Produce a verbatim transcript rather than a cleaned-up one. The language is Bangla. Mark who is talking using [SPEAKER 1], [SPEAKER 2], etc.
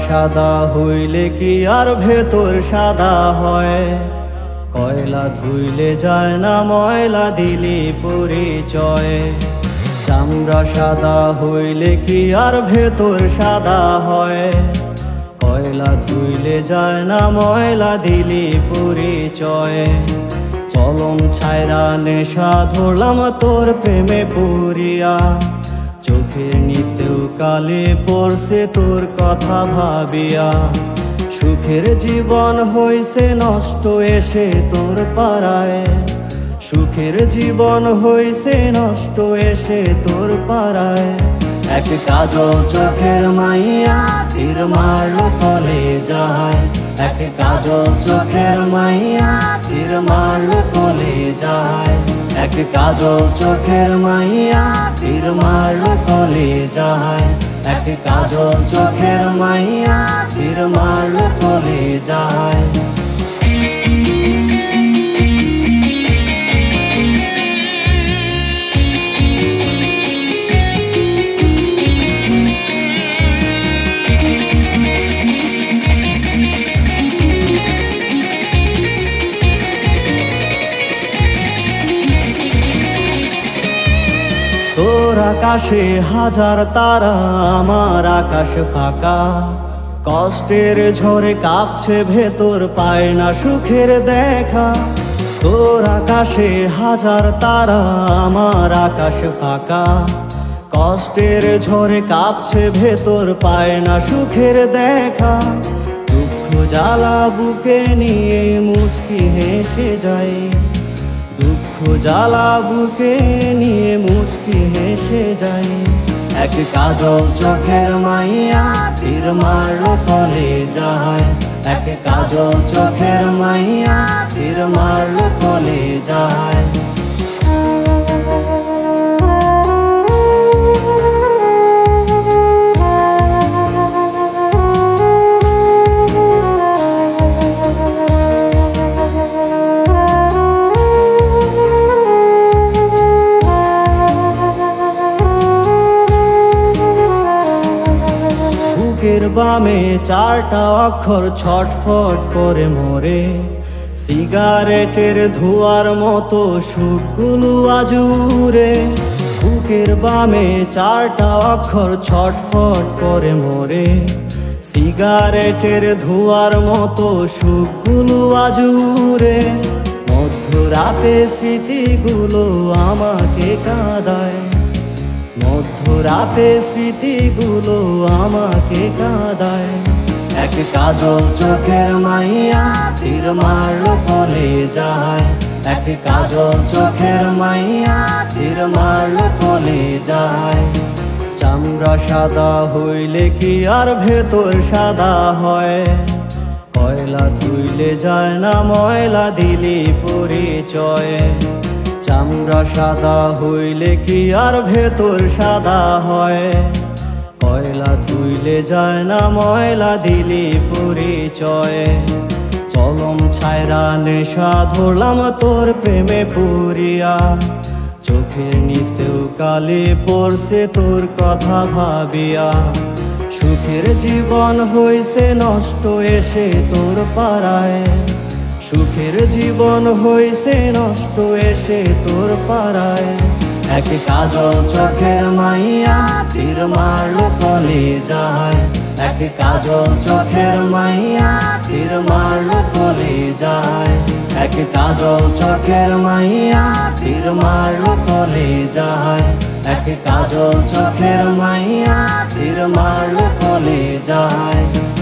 [SPEAKER 1] সাদা হইলে কি আর ভেতর সাদা হয়? কয়লা ধুইলে যায় না ময়লা দিলি পরিচয়। চামড়া সাদা হইলে কি আর ভেতর সাদা হয়? কয়লা ধুইলে যায় না ময়লা দিলি পরিচয়। চলন ছায়রা নেশা ধরলাম তোর প্রেমে পড়িয়া, চোখের নিচেও কালি পড়ছে তোর কথা ভাবিয়া। সুখের জীবন হইছে নষ্ট এসে তোর পাড়ায়, সুখের জীবন হইছে নষ্ট এসে তোর পাড়ায়। এক কাজল চোখের মাইয়া তীর মারলো কলে যায়, এক কাজল চোখের মাইয়া তীর মারলো কলে যায়। এক কাজল চোখের মাইয়া তীর মারলো কলে যায়, এক কাজল চোখের মাইয়া তীর মারলো কলে যায়। তোর আকাশে হাজার তারা, আমার আকাশ ফাঁকা। কষ্টের ঝড়ে কাঁপছে ভেতর, পায় না সুখের দেখা। তোর আকাশে হাজার তারা, আমার আকাশ ফাঁকা। কষ্টের ঝড়ে কাঁপছে ভেতর, পায় না সুখের দেখা। দুঃখ জ্বালা বুকে নিয়ে মুচকি হেসে যায়, দুঃখ জ্বালা বুকে নিয়ে মুচকি হেসে যায়। এক কাজল চোখের মাইয়া তীর মারলো কলে যায়, এক কাজল চোখের মাইয়া তীর মারলো কলে যায়। বুকের বামে চারটা অক্ষর ছটফট করে মরে, সিগারেটের ধোঁয়ার মতো সুখগুলো আজ উড়ে। বুকের বামে চারটা অক্ষর ছটফট করে মরে, সিগারেটের ধোঁয়ার মতো সুখগুলো আজ উড়ে। মধ্যরাতে স্মৃতিগুলো আমাকে কাঁদায়, মধ্যরাতে স্মৃতিগুলো আমাকে কাঁদায়। এক কাজল চোখের মাইয়া তীর মারলো কলে যায়, এক কাজল চোখের মাইয়া তীর মারলো কলে যায়। চামড়া সাদা হইলে কি আর ভেতর সাদা হয়? কয়লা ধুইলে যায় না ময়লা দিলি পরিচয়। চামড়া সাদা হইলে কি আর ভেতর সাদা হয়? কয়লা ধুইলে যায় না ময়লা দিলি পরিচয়। চলন ছায়রা নেশা ধরলাম তোর প্রেমে পড়িয়া, চোখের নিচেও কালি পড়ছে তোর কথা ভাবিয়া। সুখের জীবন হইছে নষ্ট এসে তোর পাড়ায়, সুখের জীবন হইছে নষ্ট এসে তোর পাড়ায়। এক কাজল চোখের মাইয়া তীর মারলো কলে যায়, এক কাজল চোখের মাইয়া তীর মারলো কলে যায়। এক কাজল চোখের মাইয়া তীর মারলো কলে যায়, এক কাজল চোখের মাইয়া তীর মারলো কলে যায়।